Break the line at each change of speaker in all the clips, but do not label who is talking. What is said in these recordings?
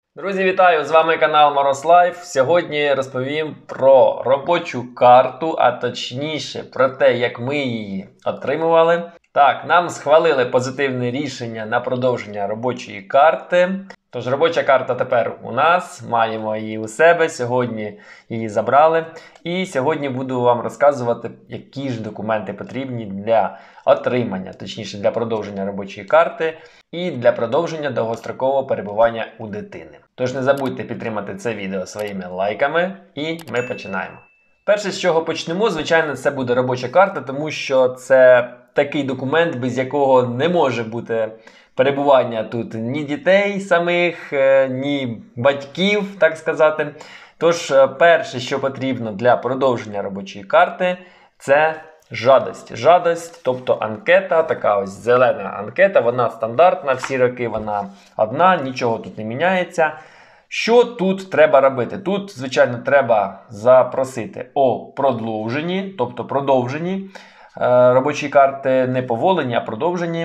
Друзі, вітаю! З вами канал Мороз.Лайф. Сьогодні розповім про робочу карту, а точніше про те, як ми її отримували. Так, нам схвалили позитивне рішення на продовження робочої карти. Тож робоча карта тепер у нас, маємо її у себе, сьогодні її забрали. І сьогодні буду вам розказувати, які ж документи потрібні для отримання, точніше для продовження робочої карти і для продовження довгострокового перебування у дитини. Тож не забудьте підтримати це відео своїми лайками і ми починаємо. Перше, з чого почнемо, звичайно, це буде робоча карта, тому що це такий документ, без якого не може бути перебування тут ні дітей самих, ні батьків, так сказати. Тож, перше, що потрібно для продовження робочої карти, це жадость. Жадость, тобто анкета, така ось зелена анкета, вона стандартна, всі роки вона одна, нічого тут не міняється. Що тут треба робити? Тут, звичайно, треба запросити о продовженні, тобто продовжені робочі карти, не поволені, а продовжені.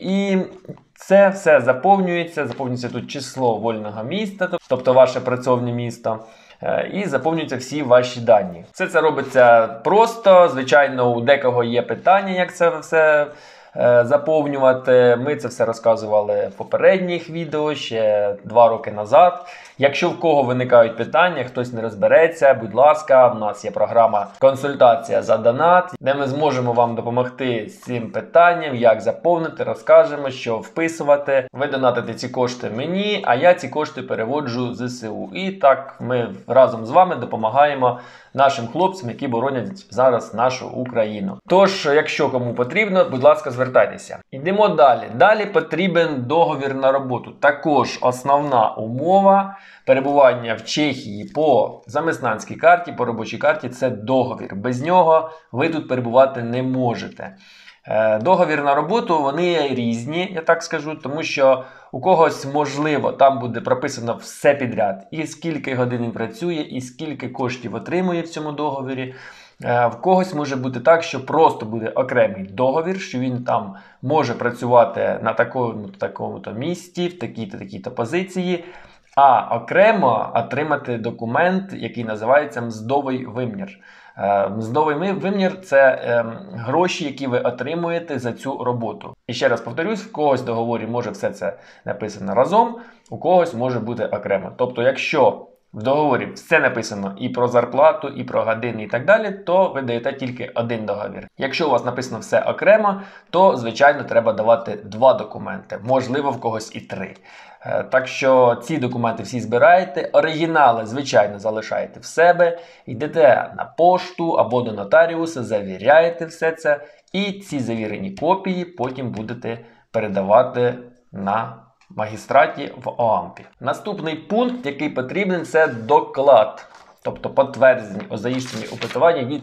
І це все заповнюється тут число вольного міста, тобто ваше працівне місто. І заповнюються всі ваші дані. Все це робиться просто. Звичайно, у декого є питання, як це все заповнювати. Ми це все розказували в попередніх відео, ще 2 роки назад. Якщо в кого виникають питання, хтось не розбереться, будь ласка, в нас є програма «Консультація за донат», де ми зможемо вам допомогти з цим питанням, як заповнити, розкажемо, що вписувати. Ви донатите ці кошти мені, а я ці кошти переводжу в ЗСУ. І так ми разом з вами допомагаємо нашим хлопцям, які боронять зараз нашу Україну. Тож, якщо кому потрібно, будь ласка, звертайтеся. Йдемо далі. Далі потрібен договір на роботу. Також основна умова перебування в Чехії по замиснанській карті, по робочій карті – це договір. Без нього ви тут перебувати не можете. Договір на роботу, вони різні, я так скажу, тому що у когось, можливо, там буде прописано все підряд. І скільки годин він працює, і скільки коштів отримує в цьому договорі. В когось може бути так, що просто буде окремий договір, що він там може працювати на такому-то місці, в такій-то позиції, а окремо отримати документ, який називається мздовий вимір. Мздовий вимір – це гроші, які ви отримуєте за цю роботу. І ще раз повторюсь, в когось в договорі може все це написано разом, у когось може бути окремо. Тобто, якщо в договорі все написано і про зарплату, і про години, і так далі, то ви даєте тільки один договір. Якщо у вас написано все окремо, то, звичайно, треба давати 2 документи. Можливо, в когось і 3. Так що ці документи всі збираєте, оригінали, звичайно, залишаєте в себе, йдете на пошту або до нотаріуса, завіряєте все це, і ці завірені копії потім будете передавати на магістраті в ОАМПі. Наступний пункт, який потрібен, це доклад, тобто підтвердження о заїждженні опитування від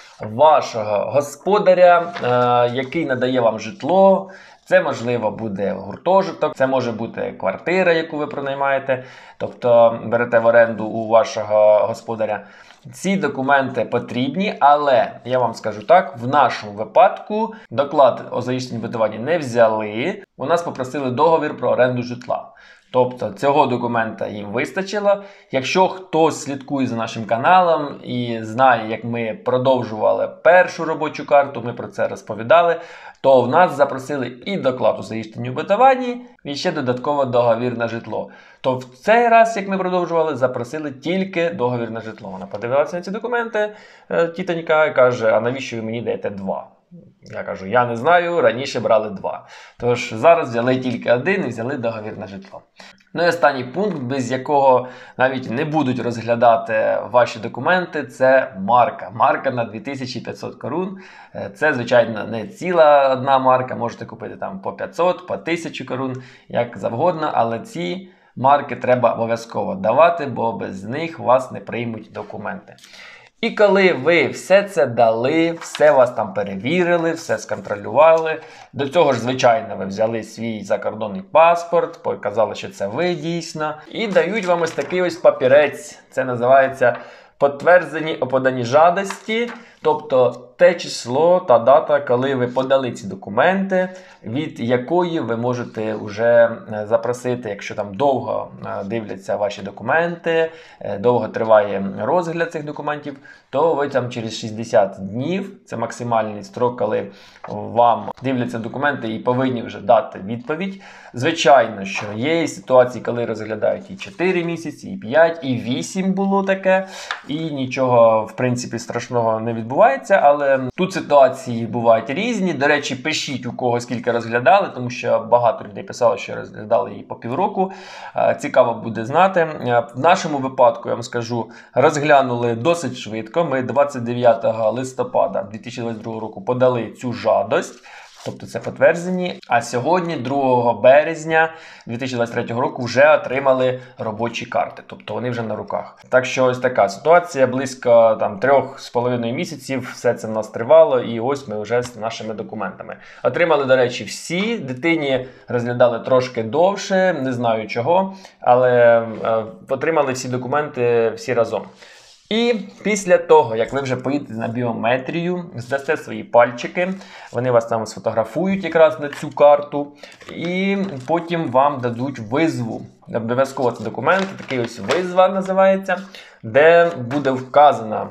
вашого господаря, який надає вам житло. Це, можливо, буде гуртожиток, це може бути квартира, яку ви пронаймаєте, тобто берете в оренду у вашого господаря. Ці документи потрібні, але, я вам скажу так, в нашому випадку доклад о заїждженні опитування не взяли, у нас попросили договір про оренду житла. Тобто цього документа їм вистачило. Якщо хтось слідкує за нашим каналом і знає, як ми продовжували першу робочу карту, ми про це розповідали, то в нас запросили і доклад у заїждженні опитуванні, і ще додатково договір на житло. То в цей раз, як ми продовжували, запросили тільки договір на житло. Вона подивилася на ці документи, тітонька, і каже, а навіщо ви мені даєте 2? Я кажу, я не знаю, раніше брали 2. Тож зараз взяли тільки 1 і взяли договір на житло. Ну і останній пункт, без якого навіть не будуть розглядати ваші документи, це марка. Марка на 2500 корун. Це, звичайно, не ціла одна марка, можете купити там по 500, по 1000 корун, як завгодно, але ці марки треба обов'язково давати, бо без них вас не приймуть документи. І коли ви все це дали, все вас там перевірили, все сконтролювали, до цього ж, звичайно, ви взяли свій закордонний паспорт, показали, що це ви дійсно, і дають вам ось такий ось папірець, це називається підтвердження о поданні жадості, тобто те число та дата, коли ви подали ці документи, від якої ви можете вже запросити, якщо там довго дивляться ваші документи, довго триває розгляд цих документів, то ви там через 60 днів, це максимальний строк, коли вам дивляться документи і повинні вже дати відповідь. Звичайно, що є ситуації, коли розглядають і 4 місяці, і 5, і 8 було таке, і нічого, в принципі, страшного не відбувається, але тут ситуації бувають різні. До речі, пишіть, у кого скільки розглядали, тому що багато людей писало, що розглядали її по півроку. Цікаво буде знати. В нашому випадку, я вам скажу, розглянули досить швидко. Ми 29 листопада 2022 року подали цю жадость. Тобто це підтверджені. А сьогодні, 2 березня 2023 року, вже отримали робочі карти. Тобто вони вже на руках. Так що ось така ситуація. Близько 3,5 місяців все це в нас тривало. І ось ми вже з нашими документами. Отримали, до речі, всі. Дитині розглядали трошки довше, не знаю чого. Але отримали всі документи всі разом. І після того, як ви вже поїдете на біометрію, здасте свої пальчики, вони вас там сфотографують якраз на цю карту, і потім вам дадуть визву. Обов'язково це документ, такий ось визва називається, де буде вказана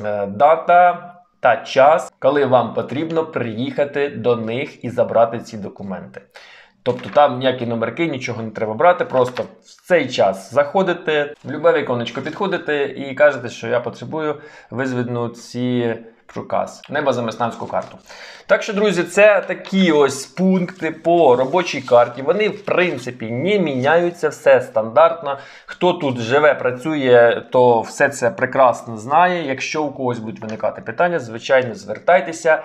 дата та час, коли вам потрібно приїхати до них і забрати ці документи. Тобто там ніякі номерки, нічого не треба брати, просто в цей час заходите, в любе віконечко підходите і кажете, що я потребую визвідну ці проказ, небозамиснанську карту. Так що, друзі, це такі ось пункти по робочій карті. Вони, в принципі, не міняються, все стандартно. Хто тут живе, працює, то все це прекрасно знає. Якщо у когось будуть виникати питання, звичайно, звертайтеся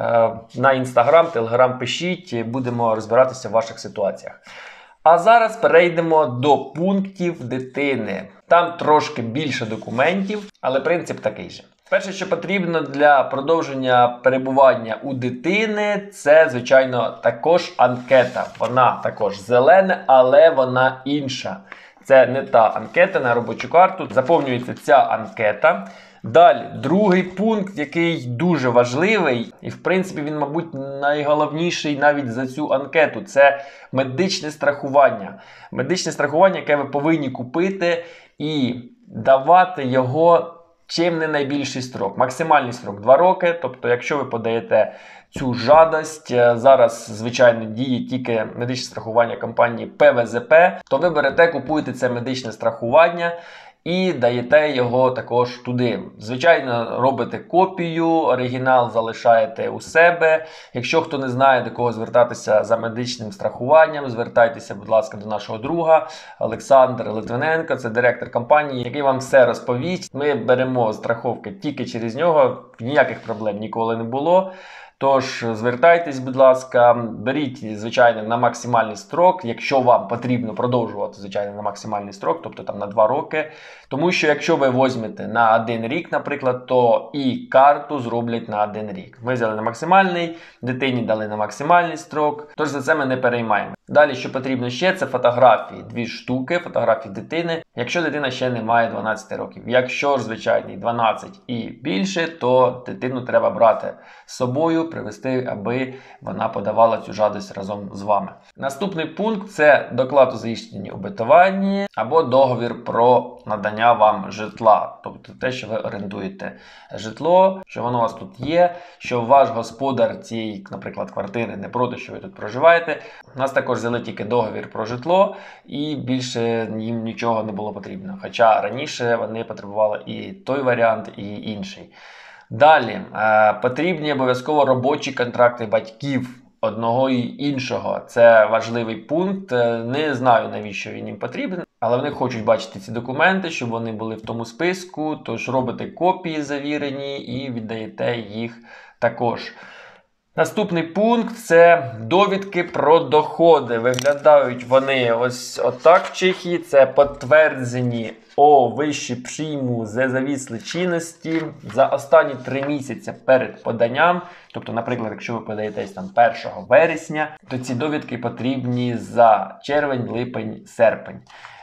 на Інстаграм, Телеграм пишіть, будемо розбиратися в ваших ситуаціях. А зараз перейдемо до пунктів дитини. Там трошки більше документів, але принцип такий же. Перше, що потрібно для продовження перебування у дитини, це, звичайно, також анкета. Вона також зелена, але вона інша. Це не та анкета на робочу карту. Заповнюється ця анкета. Далі, другий пункт, який дуже важливий, і в принципі він, мабуть, найголовніший навіть за цю анкету, це медичне страхування. Медичне страхування, яке ви повинні купити і давати його чим не найбільший строк. Максимальний строк 2 роки, тобто якщо ви подаєте цю жадость, зараз, звичайно, діє тільки медичне страхування компанії ПВЗП, то ви берете, купуєте це медичне страхування і даєте його також туди. Звичайно, робите копію, оригінал залишаєте у себе. Якщо хто не знає, до кого звертатися за медичним страхуванням, звертайтеся, будь ласка, до нашого друга Олександр Литвиненко, це директор компанії, який вам все розповість. Ми беремо страховки тільки через нього, ніяких проблем ніколи не було. Тож, звертайтесь, будь ласка, беріть, звичайно, на максимальний строк, якщо вам потрібно продовжувати, звичайно, на максимальний строк, тобто там на 2 роки. Тому що, якщо ви візьмете на 1 рік, наприклад, то і карту зроблять на 1 рік. Ми взяли на максимальний, дитині дали на максимальний строк, тож за це ми не переймаємо. Далі, що потрібно ще, це фотографії. 2 штуки, фотографії дитини, якщо дитина ще не має 12 років. Якщо ж, звичайно, 12 і більше, то дитину треба брати з собою, привезти, аби вона подавала цю жадость разом з вами. Наступний пункт – це доклад у заїждженні обітованні або договір про надання вам житла. Тобто те, що ви орендуєте житло, що воно у вас тут є, що ваш господар цієї, наприклад, квартири не проти, що ви тут проживаєте. У нас також взяли тільки договір про житло і більше їм нічого не було потрібно. Хоча раніше вони потребували і той варіант, і інший. Далі, потрібні обов'язково робочі контракти батьків одного і іншого. Це важливий пункт. Не знаю, навіщо він їм потрібен, але вони хочуть бачити ці документи, щоб вони були в тому списку. Тож робите копії завірені і віддаєте їх також. Наступний пункт – це довідки про доходи. Виглядають вони ось отак в Чехії. Це підтверджені о вищі прийму за завісли чинності за останні 3 місяці перед поданням. Тобто, наприклад, якщо ви подаєтесь там 1 вересня, то ці довідки потрібні за червень, липень, серпень.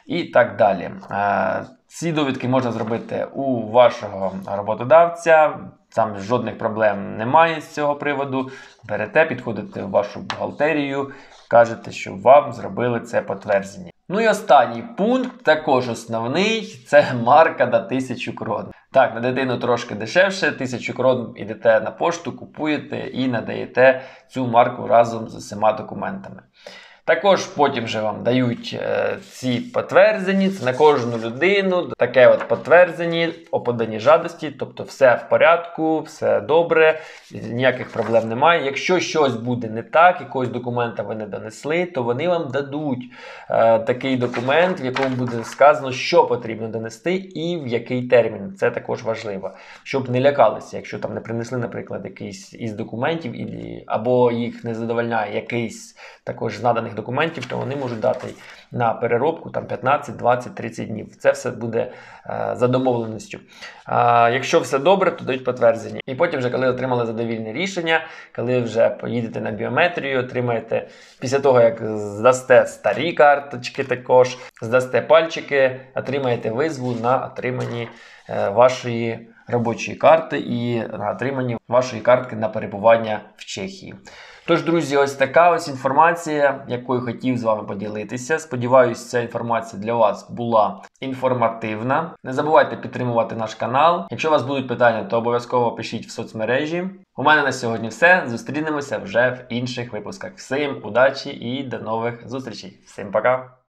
і так далі. Ці довідки можна зробити у вашого роботодавця. Там жодних проблем немає з цього приводу. Берете, підходите в вашу бухгалтерію, кажете, що вам зробили це підтвердження. Ну і останній пункт, також основний, це марка на 1000 крон. Так, на дитину трошки дешевше, 1000 крон ідете на пошту, купуєте і надаєте цю марку разом з усіма документами. Також потім же вам дають ці підтвердження, це на кожну людину, таке от підтвердження о поданні жадості, тобто все в порядку, все добре, ніяких проблем немає. Якщо щось буде не так, якогось документа ви не донесли, то вони вам дадуть такий документ, в якому буде сказано, що потрібно донести і в який термін. Це також важливо, щоб не лякалися, якщо там не принесли, наприклад, якийсь із документів, або їх не задовольняє якийсь також з наданих документів, то вони можуть дати на переробку там 15, 20, 30 днів. Це все буде за домовленістю. Якщо все добре, то дають підтвердження. І потім вже, коли отримали задовільне рішення, коли вже поїдете на біометрію, отримаєте, після того, як здасте старі карточки також, здасте пальчики, отримаєте визву на отриманні вашої робочої карти і на отриманні вашої картки на перебування в Чехії. Тож, друзі, ось така ось інформація, якою хотів з вами поділитися. Сподіваюсь, ця інформація для вас була інформативна. Не забувайте підтримувати наш канал. Якщо у вас будуть питання, то обов'язково пишіть в соцмережі. У мене на сьогодні все. Зустрінемося вже в інших випусках. Всім удачі і до нових зустрічей. Всім пока!